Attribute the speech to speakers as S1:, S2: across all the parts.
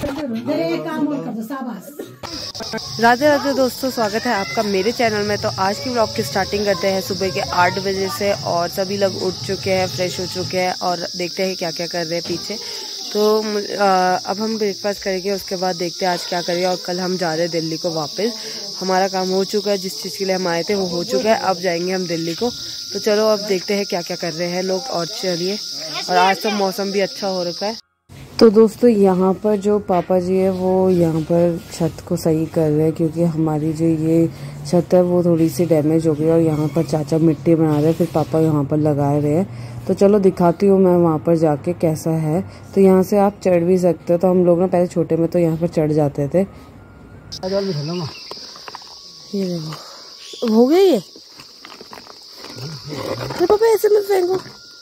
S1: राधे राधे दोस्तों, स्वागत है आपका मेरे चैनल में। तो आज की व्लॉग की स्टार्टिंग करते हैं सुबह के 8 बजे से और सभी लोग उठ चुके हैं, फ्रेश हो चुके हैं और देखते हैं क्या क्या कर रहे हैं पीछे। तो अब हम ब्रेकफास्ट करेंगे, उसके बाद देखते हैं आज क्या करेंगे। और कल हम जा रहे हैं दिल्ली को वापस। हमारा काम हो चुका है, जिस चीज़ के लिए हम आए थे वो हो चुका है। अब जाएंगे हम दिल्ली को। तो चलो अब देखते हैं क्या क्या कर रहे हैं लोग। और चलिए, और आज तो मौसम भी अच्छा हो रखा है। तो दोस्तों यहाँ पर जो पापा जी है वो यहाँ पर छत को सही कर रहे हैं, क्योंकि हमारी जो ये छत है वो थोड़ी सी डैमेज हो गई। और यहाँ पर चाचा मिट्टी बना रहे हैं, फिर पापा यहाँ पर लगा रहे हैं। तो चलो दिखाती हूँ मैं वहाँ पर जाके कैसा है। तो यहाँ से आप चढ़ भी सकते हो। तो हम लोग ना पहले छोटे में तो यहाँ पर चढ़ जाते थे। ये देखो हो गया ये। अरे पापा ऐसे मत फेंको।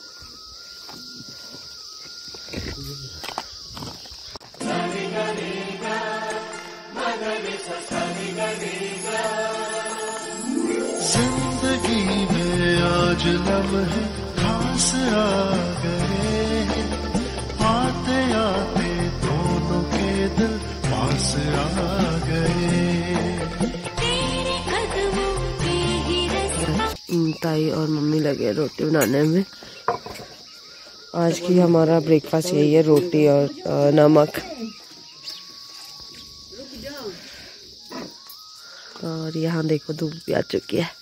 S2: जिंदगी में आज लम्हे खास आ गए, आते आते दोनों के दिल पास आ गए।
S1: ताई और मम्मी लगे रोटी बनाने में। आज की हमारा ब्रेकफास्ट यही है, रोटी और नमक। और यहाँ देखो धूप भी आ चुकी है।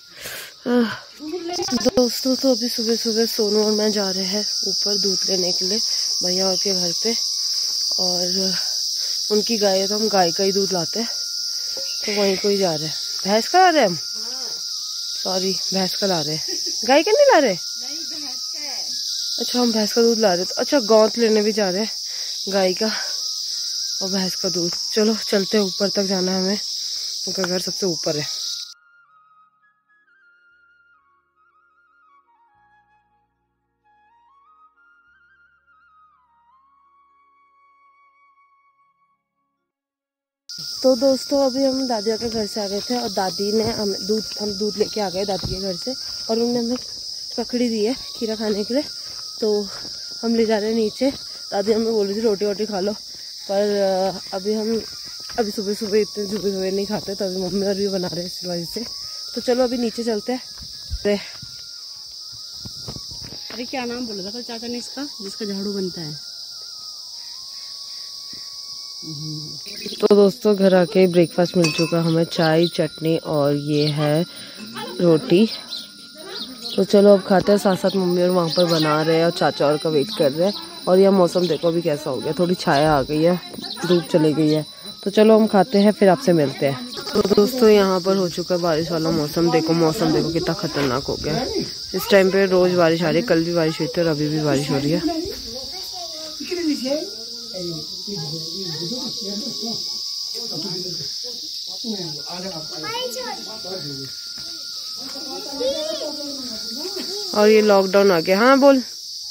S1: दोस्तों तो अभी सुबह सुबह सोनू और मैं जा रहे हैं ऊपर दूध लेने के लिए भैया और के घर पे। और उनकी गाय है तो हम गाय का ही दूध लाते हैं, तो वहीं को ही जा रहे हैं। भैंस का ला रहे हैं हम, सॉरी भैंस का ला रहे हैं। गाय का नहीं ला रहे? अच्छा हम भैंस का दूध ला रहे हैं। तो अच्छा गौत लेने भी जा रहे हैं, गाय का और भैंस का दूध। चलो चलते हैं, ऊपर तक जाना है हमें, उनका घर सबसे ऊपर है। तो दोस्तों अभी हम दादिया के घर से आ गए थे और दादी ने हम दूध लेके आ गए दादी के घर से। और उन्होंने हमें ककड़ी दी है खीरा खाने के लिए, तो हम ले जा रहे हैं नीचे। दादी हमें बोली थी रोटी वोटी खा लो, पर अभी सुबह सुबह इतने सुबह नहीं खाते, तो अभी मम्मी और भी बना रहे हैं इस वजह से। तो चलो अभी नीचे चलते हैं।
S3: अरे क्या नाम बोला था कल चाचा ने इसका, जिसका झाड़ू बनता है?
S1: तो दोस्तों घर आके ब्रेकफास्ट मिल चुका हमें, चाय चटनी और ये है रोटी। तो चलो अब खाते हैं। साथ साथ मम्मी और वहाँ पर बना रहे हैं और चाचा और का वेट कर रहे हैं। और यह मौसम देखो अभी कैसा हो गया, थोड़ी छाया आ गई है, धूप चली गई है। तो चलो हम खाते हैं, फिर आपसे मिलते हैं। तो दोस्तों यहाँ पर हो चुका है बारिश वाला मौसम। मौसम देखो कितना खतरनाक हो गया। इस टाइम पे रोज बारिश आ रही है, कल भी बारिश हुई थी और अभी भी बारिश हो रही है। और ये लॉकडाउन आ गया। हाँ बोल।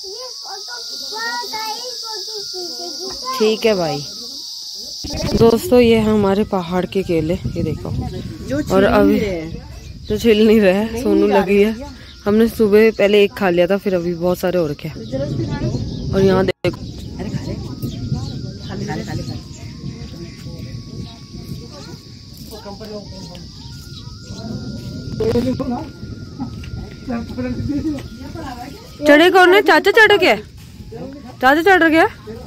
S1: ठीक है भाई। दोस्तों ये है हमारे पहाड़ के केले, ये देखो। और अभी जो छिल नहीं रहे हैं, सोनू लगी है। हमने सुबह पहले एक खा लिया था, फिर अभी बहुत सारे हो रखे हैं। और यहाँ देखो चढ़े कौन है? चाचा चढ़ गया, चाचा चढ़ गया।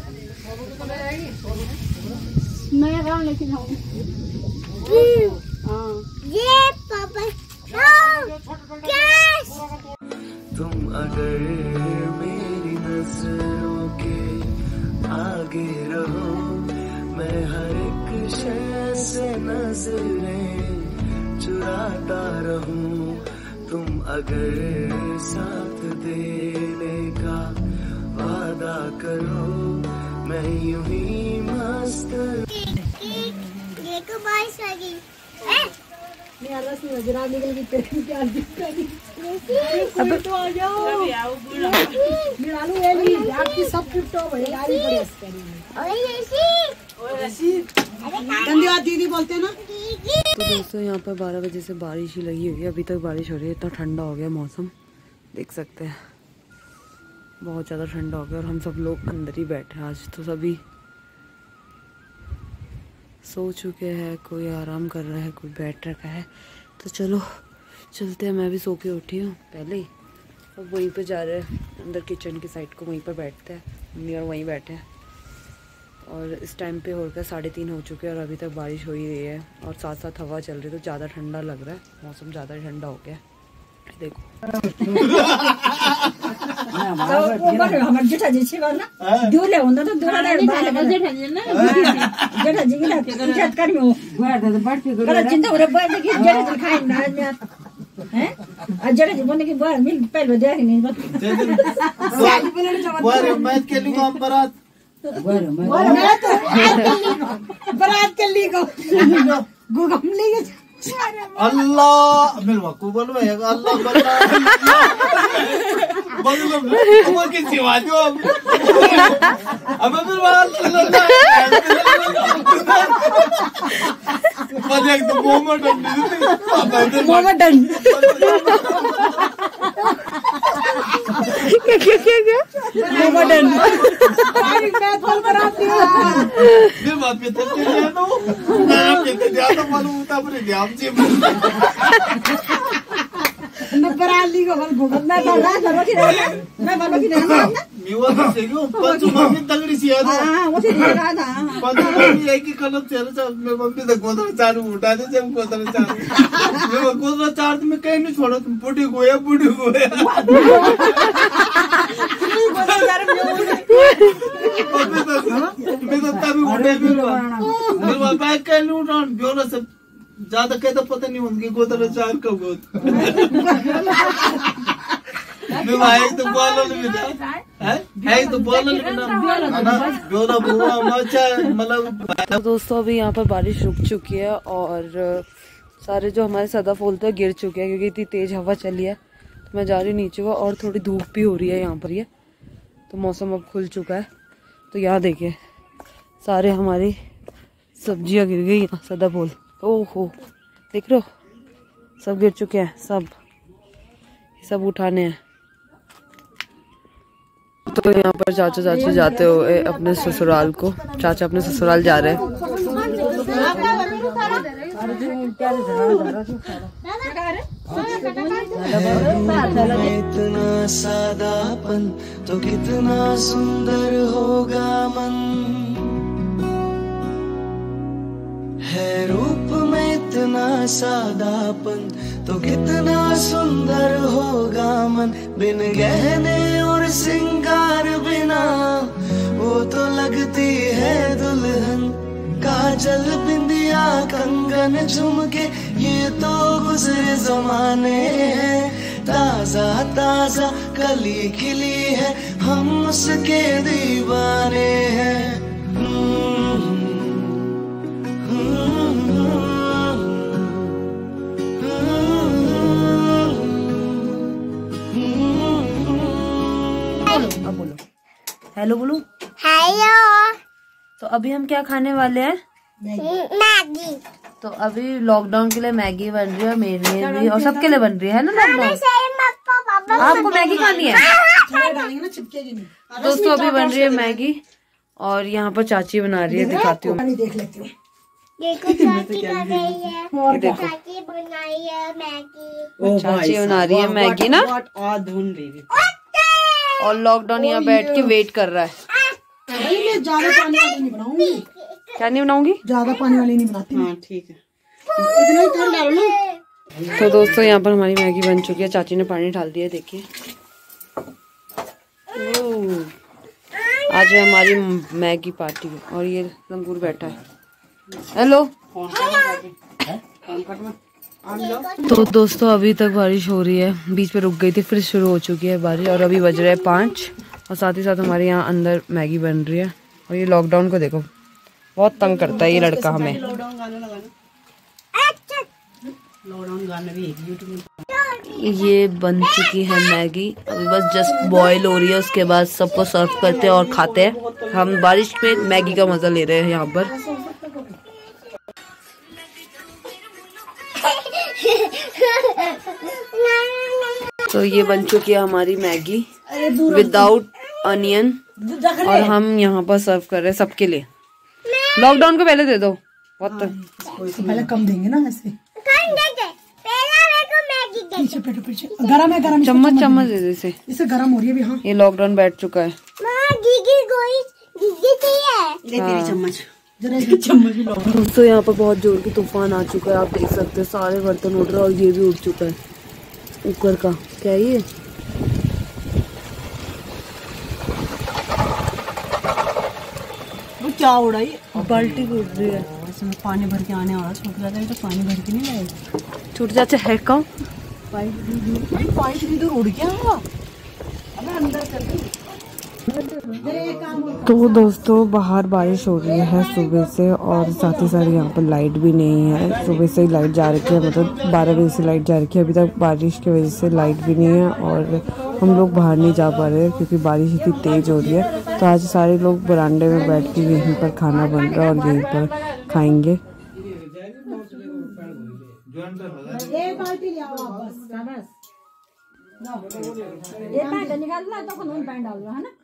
S2: तुम अगर मेरी नजरों के आगे रहो, मैं हर एक शय से नजरें चुराता रहूं। तुम अगर साथ देने का वादा करो, मैं यूं ही मस्त। देखो बारिश आ गई।
S3: अब तो आ जाओ। दीदी बोलते ना।
S1: तो दोस्तों यहाँ पर 12 बजे से बारिश ही लगी हुई है, अभी तक बारिश हो रही है। इतना ठंडा हो गया मौसम, देख सकते हैं बहुत ज़्यादा ठंडा हो गया। और हम सब लोग अंदर ही बैठे हैं आज तो। सभी सो चुके हैं, कोई आराम कर रहा है, कोई बैठ रखा है। तो चलो चलते हैं, मैं भी सो के उठी हूँ पहले ही। अब वहीं पे जा रहे हैं अंदर किचन की साइड को, वहीं पर बैठते हैं, मम्मी और वहीं बैठे हैं। और इस टाइम पे होकर 3:30 हो चुके हैं और अभी तक बारिश हो ही रही है और साथ साथ हवा चल रही है, तो ज़्यादा ठंडा लग रहा है, मौसम ज़्यादा ठंडा हो गया है। देखो
S2: अल्लाह मेरे को बोलो अल्लाह बोलो की सिवा दो अब तगड़ी सी चार उठा दे चार में कहीं नहीं छोड़ो, तुम बुढ़ी गोया सब ज्यादा कहता पता नहीं उनकी गोदर चार कब गोद तो
S1: दोस्तों अभी यहाँ पर बारिश रुक चुकी है और सारे जो हमारे सदा फूल थे गिर चुके हैं क्योंकि इतनी तेज हवा चली है। तो मैं जा रही हूँ नीचे को और थोड़ी धूप भी हो रही है यहाँ पर, ये तो मौसम अब खुल चुका है। तो यहाँ देखिए सारे हमारी सब्जियाँ गिर गई यहाँ, सदा फूल ओहो देख रहे हो सब गिर चुके हैं, सब उठाने हैं। तो यहाँ पर चाचा चाची जाते हुए अपने ससुराल को, चाचा अपने ससुराल जा रहे हैं।
S2: इतना सादापन तो कितना सुंदर होगा मन, है रूप में इतना सादापन तो कितना सुंदर होगा मन, बिन गहने और सिंगार बिना वो तो लगती है दुल्हन, काजल बिंदिया कंगन झुमके ये तो गुजरे जमाने हैं, ताजा ताजा कली खिली है हम उसके दीवाने हैं।
S1: हेलो बोलो।
S4: हेलो।
S1: तो अभी हम क्या खाने वाले हैं?
S4: मैगी।
S1: तो अभी लॉकडाउन के लिए मैगी बन रही है, मेरे लिए भी और सबके लिए बन रही है ना लॉकडाउन। आपको मैगी खानी है? दोस्तों अभी बन रही है मैगी और यहाँ पर चाची बना रही है, दिखाती हूँ।
S4: देखो चाची कर रही है,
S1: देखो
S4: चाची बनाई है मैगी।
S1: चाची बना रही है मैगी ना, और लॉकडाउन यहाँ बैठ के वेट कर रहा है।
S3: ज्यादा पानी वाली नहीं बनाऊंगी।
S1: क्या नहीं बनाऊंगी?
S3: ज्यादा पानी वाली नहीं बनाती। हाँ ठीक है, इतना ही तेल डालो ना।
S1: तो दोस्तों यहाँ पर हमारी मैगी बन चुकी है, चाची ने पानी डाल दिया, देखिए। आज है हमारी मैगी पार्टी और ये लंगूर बैठा है। हेलो। तो दोस्तों अभी तक बारिश हो रही है, बीच में रुक गई थी, फिर शुरू हो चुकी है बारिश और अभी बज रहे हैं 5 और साथ ही साथ हमारे यहाँ अंदर मैगी बन रही है। और ये लॉकडाउन को देखो, बहुत तंग करता है ये लड़का हमें।
S3: लॉकडाउन गाना भी है यूट्यूब में।
S1: ये बन चुकी है मैगी, अभी बस जस्ट बॉईल हो रही है, उसके बाद सबको सर्व करते हैं और खाते हैं। हम बारिश में मैगी का मजा ले रहे हैं यहाँ पर। तो ये बन चुकी है हमारी मैगी विदाउट अनियन और हम यहाँ पर सर्व कर रहे हैं सबके लिए। लॉकडाउन को पहले दे दो, बहुत
S5: इसको पहले कम देंगे ना ऐसे।
S4: पहला मेरे को मैगी दे।
S5: पीछे पेटो पीछे गरम है गरम।
S1: चम्मच दे दे इसे।
S5: इसे गरम हो रही है अभी। हाँ
S1: ये लॉकडाउन बैठ चुका है।
S4: माँ गीगी चाहिए।
S3: ले तेरी चम्मच, जरा एक चम्मच भी लो।
S1: दोस्तों यहाँ पर बहुत जोर की तूफान आ चुका है, आप देख सकते हैं सारे बर्तन उड़ रहे हैं और ये भी उड़ चुका है ऊपर का। क्या है ये?
S3: वो क्या उड़ाई?
S1: बाल्टी उड़ रही है।
S3: इसमें पानी भर के आने वाला, छूट जाता है तो पानी भर के नहीं लाएगा।
S1: छूट जाते है कहाँ?
S3: पाइप भी दूर उड़ गया। अबे अंदर चल गई।
S1: तो दोस्तों बाहर बारिश हो रही है सुबह से और साथ ही साथ यहाँ पर लाइट भी नहीं है। सुबह से ही लाइट जा रखी है, मतलब 12 बजे से लाइट जा रखी है। अभी तक बारिश की वजह से लाइट भी नहीं है और हम लोग बाहर नहीं जा पा रहे हैं क्योंकि बारिश इतनी तेज हो रही है। तो आज सारे लोग बरामदे में बैठ के यहीं पर खाना बन रहा है और यहीं पर खाएंगे।
S5: निकाल तो पैंट डाल रहा है ना।